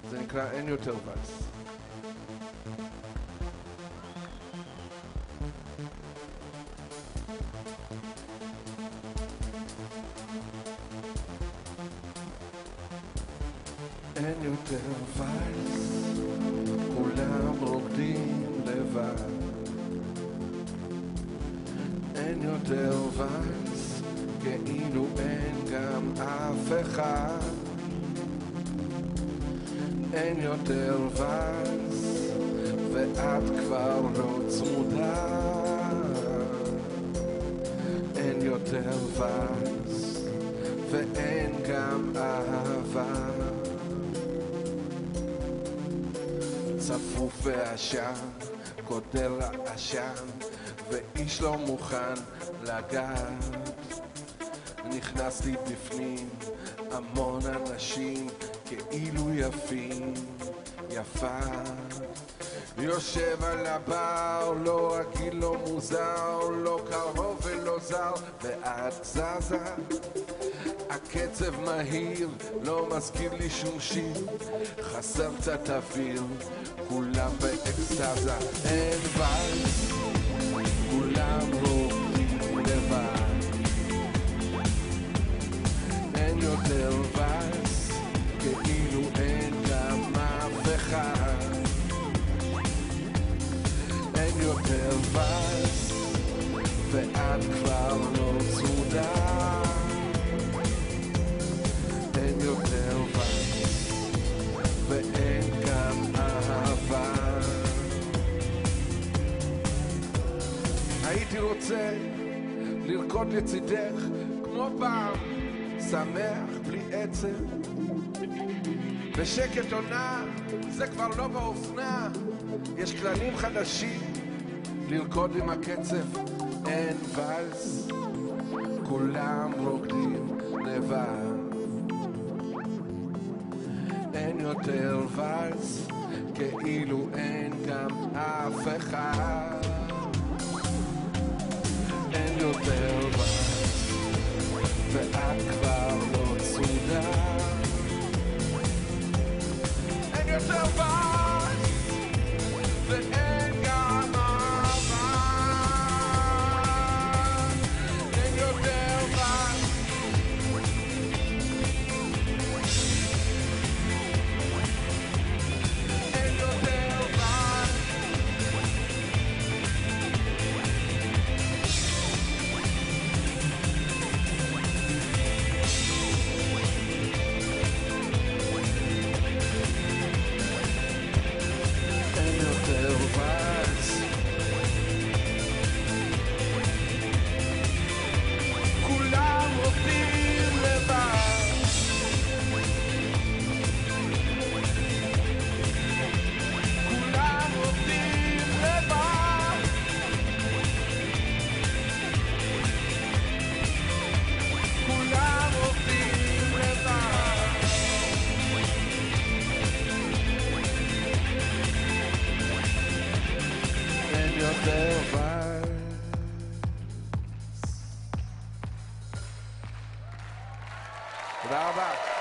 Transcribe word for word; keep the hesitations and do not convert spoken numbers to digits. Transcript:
זה נקרא אין יותר ולס. אין יותר ולס, כולם רוקדים לבד. אין יותר ולס, כאילו אין גם אף אחד. אין יותר ולס, ואת כבר לא צמודה. אין יותר ולס, ואין גם אהבה. צפוף ועשן, גודל העשן, ואיש לא מוכן לגעת. נכנסתי בפנים, המון אנשים כאילו יפים, יפה. יושב על הבר, לא רגיל, לא מוזר, לא קרוב ולא זר, ואת זזה. הקצב מהיר, לא מזכיר לי שום שיר, חסר קצת אוויר, כולם באקסטזה. אין ולס, כולם רוקדים לבד. אין יותר ולס, כאילו אין גם אף אחד. אין יותר ולס, ואת כבר לא צמודה. אין יותר ולס, ואין גם אהבה. הייתי רוצה לרקוד לצידך כמו פעם, שמח בלי עצם, בשקט עונה, זה כבר לא באופנה. יש כללים חדשים, לרקוד עם הקצב. אין ולס, כולם רוקדים לבד. אין יותר ולס, כאילו אין גם אף אחד. אין יותר ולס, ואת כבר לא צמודה. אין יותר ולס, ואין גם אהבה. אין יותר ולס, אין יותר ולס. כולם רוקדים לבד. כולם רוקדים לבד. כולם רוקדים לבד. אין יותר ולס. תודה רבה.